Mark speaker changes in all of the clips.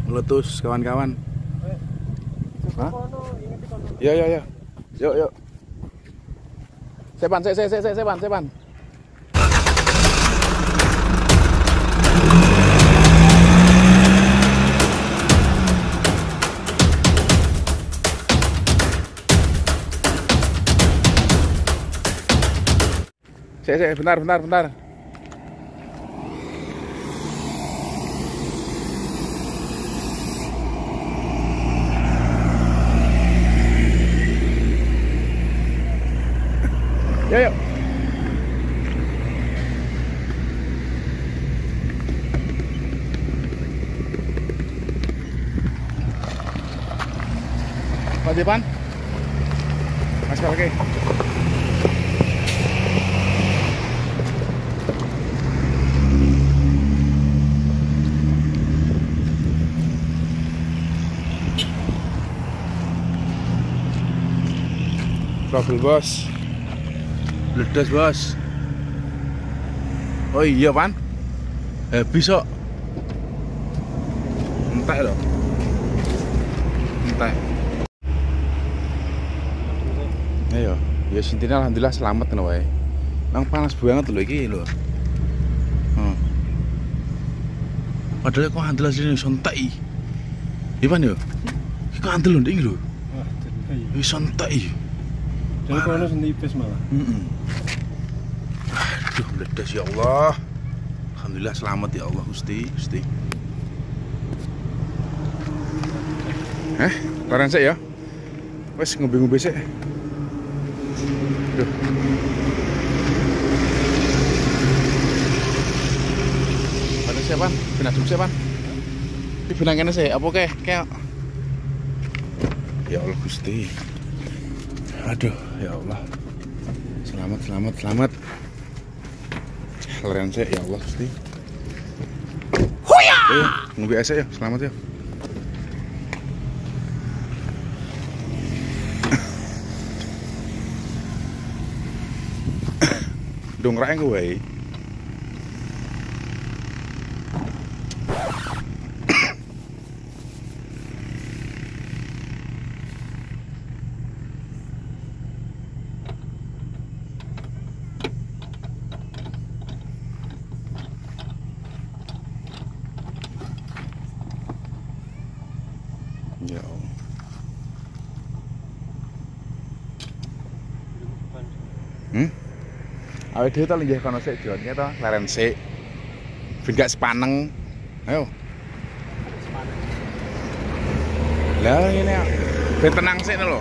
Speaker 1: meletus kawan-kawan. Hah? Iya. Yuk. Sepan. Bentar. Yuk. Pak Depan. Mas lagi. Trouble bos, bledas bos. Oh iya pan, habis kok. Entek loh, entek. Ayo, ya sintina alhamdulillah selamat kan wae. Nang panas banget loh iki loh. Padahal kok handel asline iso entek iki. Iya pan yo. Iki kok handel lho ndek iki lho. Iso entek iki.
Speaker 2: Dan kono sentipis malah.
Speaker 1: Aduh, meledas ya Allah. Alhamdulillah selamat ya Allah Gusti. Laren sik ya. Wes ngombe-ngombe sik. Aduh. Laren sik, Pan. Benadum sik, Pan. Iki benang kene sik, apa kek? Ya Allah Gusti. Aduh, ya Allah. Selamat. Leren sik ya Allah Gusti. Huya! Ngombe es ya, selamat ya. Dongrake kowe. Ya Allah. Awake dhewe ta linggih kono sik jone to, leren sik. Ben gak sepaneng. Ayo. Lah ngene ya. Ben tenang sik lho.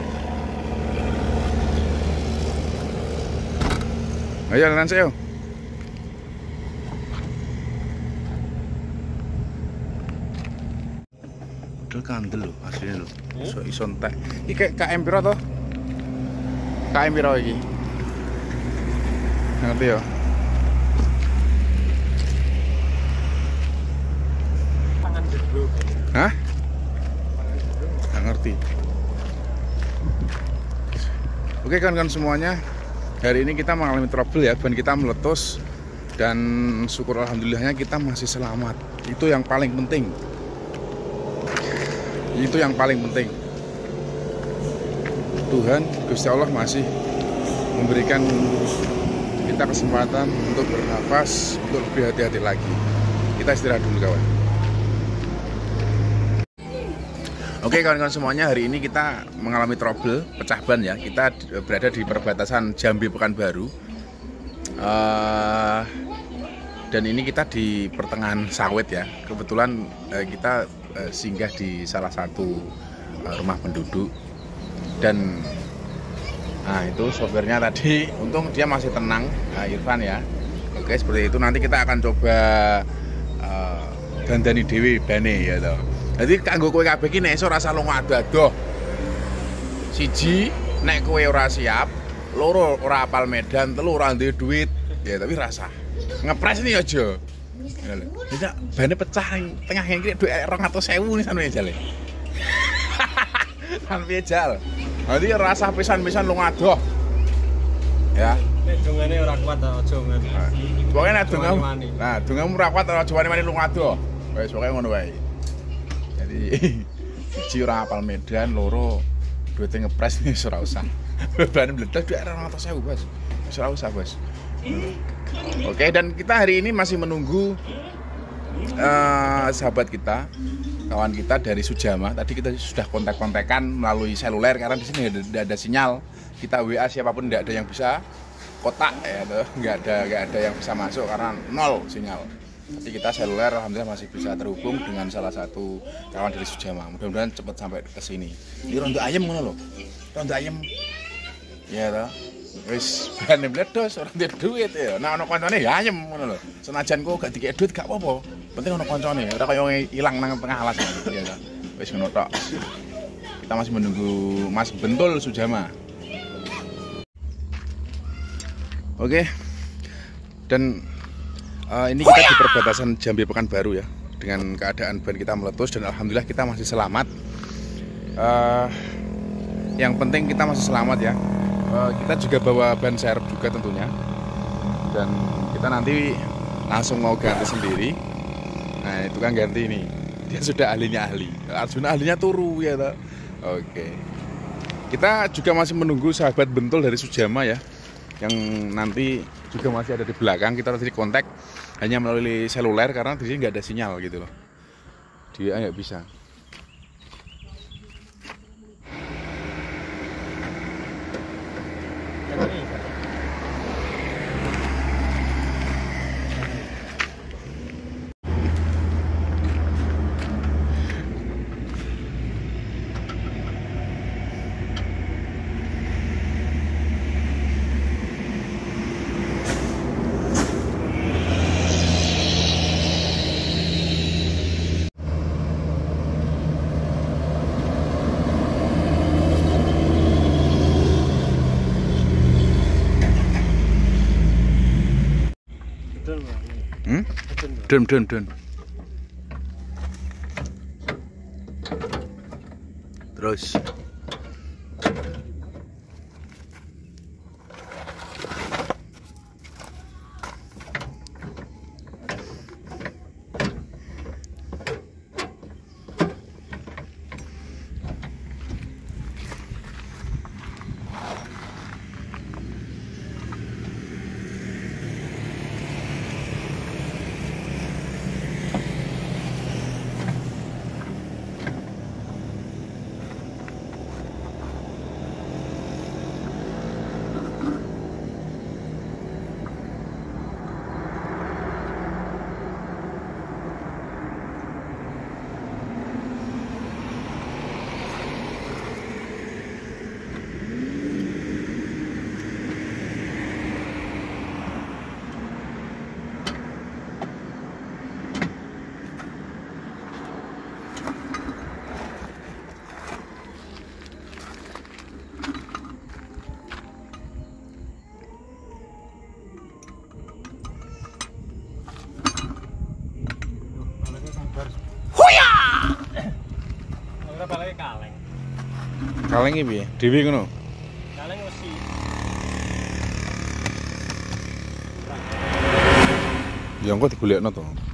Speaker 1: Ayo leren sik yo. Kandel lho asline lho. Iso entek. Iki KM piro to? KM piro iki? Ngerti ya?
Speaker 2: Tangan jedro.
Speaker 1: Hah? Nggak ngerti. Oke kawan-kawan semuanya, hari ini kita mengalami trouble ya, ban kita meletus dan syukur alhamdulillahnya kita masih selamat. Itu yang paling penting. Tuhan Gusti Allah masih memberikan kita kesempatan untuk bernafas, untuk lebih hati-hati lagi. Kita istirahat dulu kawan. Oke kawan-kawan semuanya, hari ini kita mengalami trouble pecah ban ya. Kita berada di perbatasan Jambi Pekanbaru. Dan ini kita di pertengahan sawit ya. Kebetulan kita singgah di salah satu rumah penduduk dan itu sopirnya tadi untung dia masih tenang, Irfan ya. Oke seperti itu, nanti kita akan coba dandani dewi bane ya toh. Jadi kanggo kowe kabeh iki nek iso rasa lungo ado-ado. Siji, nek kowe ora siap, loro ora apal medan, telu ora duwe duit, ya tapi rasa. Ngepres nih aja. Tidak, bane pecah tengah yang kiri duit 200.000 nih sanwe jale. Sanwe jal. Nanti rasa pisan-pisan lungo ado. Ya.
Speaker 2: Nek dongane ora kuat aja ngono.
Speaker 1: Pokoke nek dongamu. Nah, dongamu ora kuat aja wani-wani lungo ado. Wis pokoke ngono wae. Jadi siji ora apal medan, loro duite ngepres nih ora usah. Beban meledos dhuwit 200.000, Bos. Ora usah, Bos. Oke, dan kita hari ini masih menunggu sahabat kita, kawan kita dari Sujama. Tadi kita sudah kontak-kontakan melalui seluler karena di sini tidak ada sinyal. Kita WA siapapun tidak ada yang bisa kotak ya, nggak ada yang bisa masuk karena nol sinyal. Tapi kita seluler alhamdulillah masih bisa terhubung dengan salah satu kawan dari Sujama. Mudah-mudahan cepat sampai ke sini. Ini rondo ayam ngono lho. Rondo ayam. Ya toh. Wis bane meledos ora duwe duit ya. Nah ono kancane ya ayam ngono lho. Senajan kok gak dikek duit gak apa-apa. Penting ono kancane, ora kaya ilang nang tengah alas ya toh. Wis ngono tok. Kita masih menunggu Mas Bentul Sujama. Oke. Dan ini kita di perbatasan Jambi Pekanbaru ya, dengan keadaan ban kita meletus dan alhamdulillah kita masih selamat. Yang penting kita masih selamat ya. Kita juga bawa ban serep juga tentunya, dan kita nanti langsung mau ganti sendiri. Nah itu kan ganti ini, dia sudah ahlinya ahli. Arjuna ahlinya turu ya toh. Oke. Kita juga masih menunggu sahabat Bentul dari Sujama ya, yang nanti juga masih ada di belakang. Kita tadi kontak hanya melalui seluler karena di sini nggak ada sinyal gitu loh. Dia nggak bisa. Dun. Terus kaleng iki piye? Dhewe ngono.
Speaker 2: Kaleng wesi.
Speaker 1: Ya engko digolekno to.